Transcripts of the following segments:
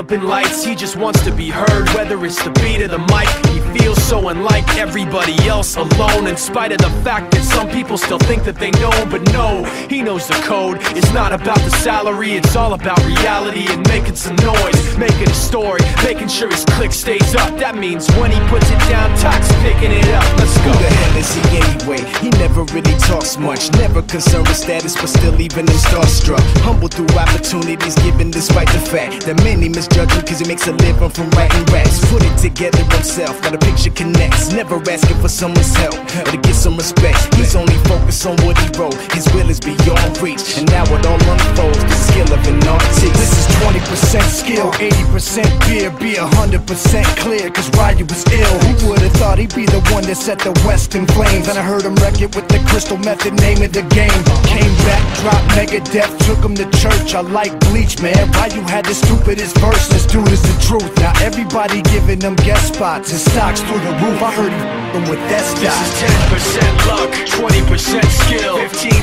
developing lights. He just wants to be heard, whether it's the beat or the mic. He feels so unlike everybody else, alone, in spite of the fact that some people still think that they know. But no, he knows the code. It's not about the salary, it's all about reality and making some noise, making a story, making sure his click stays up. That means when he puts it down, Tox picking it up. Let's go. Who the hell is he anyway? He never really talks much, never concerned with status, but still even him starstruck. Humble through opportunities given despite the fact that many misjudge him cause he makes a living from writing raps. Put it together himself, now the picture connects. Never asking for someone's help or to get some respect. He's only focused on what he wrote. His will is beyond reach, and now it all unfolds, the skill of an artist. This is 20% skill, 80% beer, be 100% clear, cause Ryu was ill. Who would've thought he'd be the one that set the West in flames? And I heard him wreck it with the crystal method, name of the game. Came back, dropped Megadeth, took him to church. I like Bleach, man. Ryu had the stupidest verse, this dude is the truth. Now everybody giving them guest spots, his stocks through the roof. I heard he f***ing with that stock. This is 10% luck, 20% skill,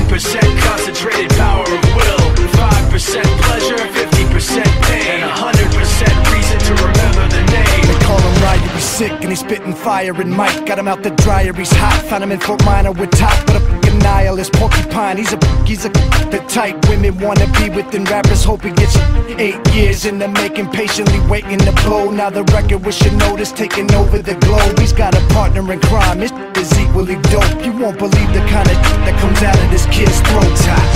15% concentrated power of will, 5% pleasure, 50% pain, and 100% reason to remember the name. They call him Ryu, he's sick and he's spitting fire and Mike. Got him out the dryer, he's hot. Found him in Fort Minor with top, but a f***ing nihilist porcupine. He's a the type women wanna be within rappers. Hope he gets 8 years in the making, patiently waiting to blow. Now the record with your notice taking over the globe. He's got a partner in crime, his is equally dope. You won't believe the kind of that comes out of this kid's throat.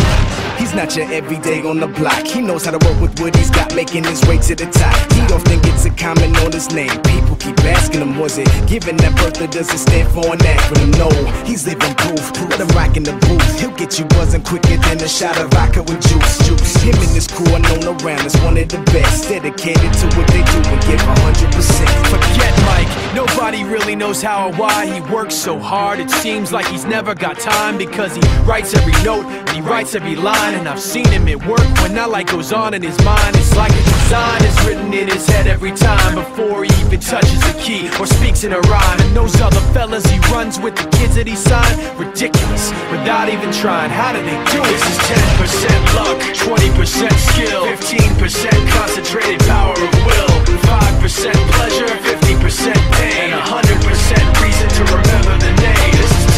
He's not your everyday on the block. He knows how to work with what he's got, making his way to the top. He don't think it's a comment on his name. People keep asking him, was it given that birth or does it stand for an acronym? No, he's living proof. Let him rock in the booth. He'll get you buzzing quicker than a shot of vodka with juice. Him and his crew are known around as one of the best, dedicated to what they do and give 100%. Forget Mike, nobody really knows how or why he works so hard. It seems like he's never got time, because he writes every note and he writes every line. And I've seen him at work when that light goes on in his mind. It's like a design is written in his head every time, before he even touches a key or speaks in a rhyme. And those other fellas he runs with, the kids that he signed, ridiculous, without even trying. How do they do it? This is 10% luck, 20% skill, 15% concentrated power of will, 5% pleasure, 50% pain, and 100% reason to remember the name. This is